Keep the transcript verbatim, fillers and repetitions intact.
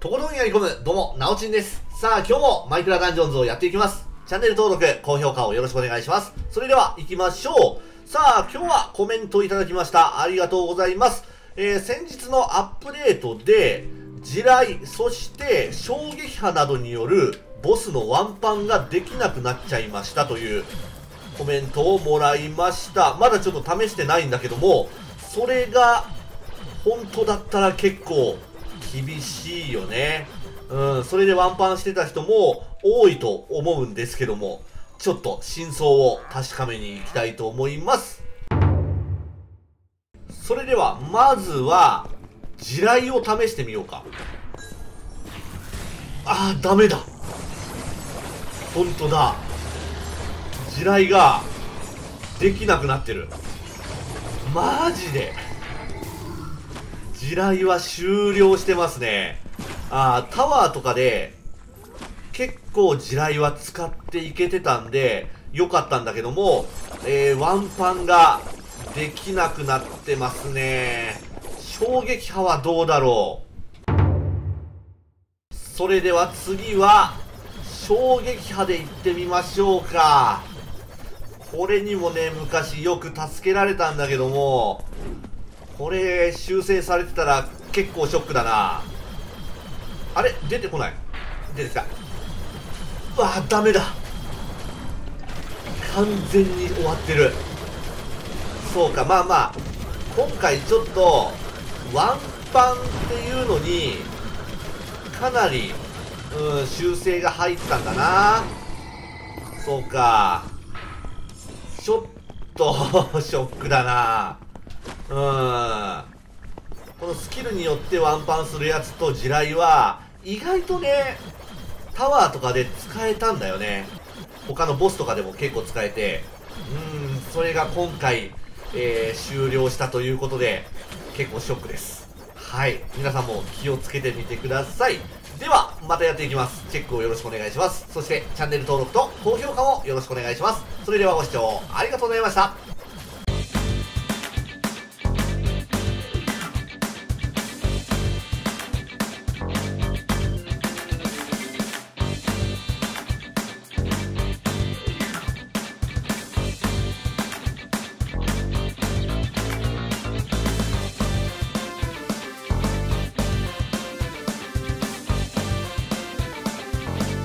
とことんやり込む、どうも、なおちんです。さあ、今日もマイクラダンジョンズをやっていきます。チャンネル登録、高評価をよろしくお願いします。それでは、行きましょう。さあ、今日はコメントいただきました。ありがとうございます。えー、先日のアップデートで、地雷、そして衝撃波などによるボスのワンパンができなくなっちゃいましたというコメントをもらいました。まだちょっと試してないんだけども、それが本当だったら結構厳しいよね。うん、それでワンパンしてた人も多いと思うんですけども、ちょっと真相を確かめに行きたいと思います。それでは、まずは、地雷を試してみようか。あー、ダメだ。ほんとだ。地雷が、できなくなってる。マジで。地雷は終了してますね。あー、タワーとかで、結構地雷は使っていけてたんで、良かったんだけども、えー、ワンパンができなくなってますね。衝撃波はどうだろう。それでは次は、衝撃波で行ってみましょうか。これにもね、昔よく助けられたんだけども、これ修正されてたら結構ショックだな。あれ出てこない。出てきた。うわあ、ダメだ。完全に終わってる。そうか、まあまあ今回ちょっとワンパンっていうのにかなり、うん、修正が入ったんだな。そうか、ちょっとショックだな。うん、このスキルによってワンパンするやつと地雷は意外とね、タワーとかで使えたんだよね。他のボスとかでも結構使えて、うん、それが今回、えー、終了したということで結構ショックです。はい、皆さんも気をつけてみてください。ではまたやっていきます。チェックをよろしくお願いします。そしてチャンネル登録と高評価もよろしくお願いします。それではご視聴ありがとうございました。